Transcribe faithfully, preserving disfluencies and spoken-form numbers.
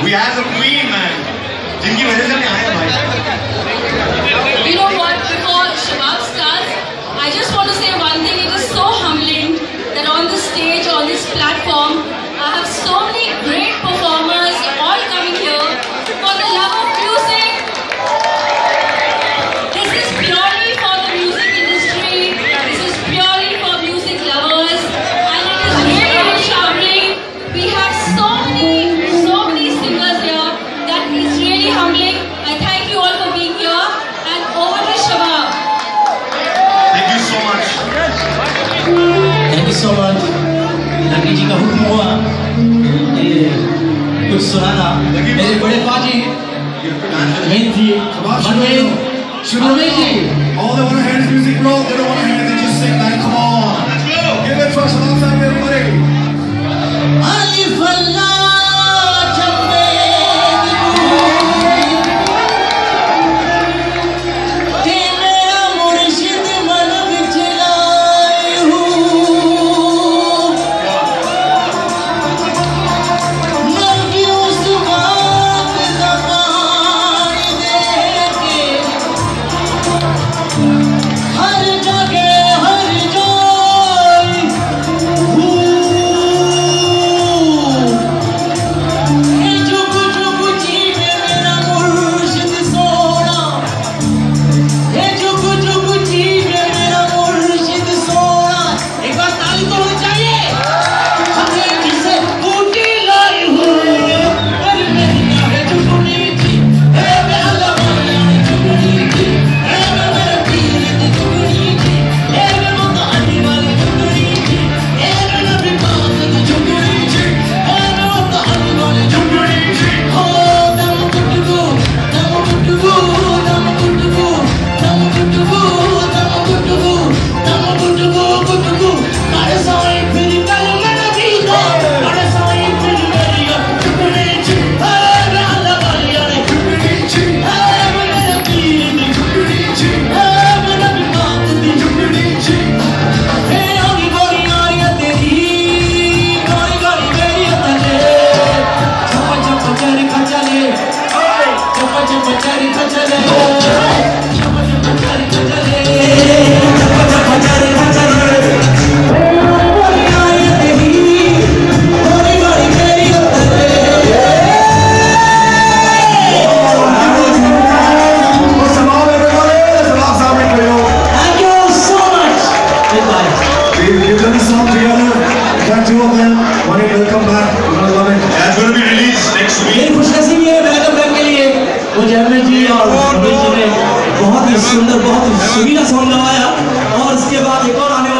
We have the queen, man. जिनकी वजह से मैं आया भाई. You know what? Before Shabab starts, I just want to say one thing. It is so humbling that on this stage, on this platform, I have so many great performers all coming here for the love of music. This is purely for the music industry. This is purely for music lovers, and it is really empowering. We have so many, so many singers here that is really humbling. I thank you all for being here, and over to Shabab. Thank you so much. Thank you so much. Lucky ji का हुक्म हुआ ये कुछ सुनाना. मेरे बड़े पाजी main थी मनोज शुरुआत जी. All they want to hear is music, bro. They don't want to hear anything. Just sing, man. Come on. Let's go. Give it for us. Shabab family, everybody. Alif Allah. सुंदर बहुत सुरीला song गवाया और उसके बाद एक और आने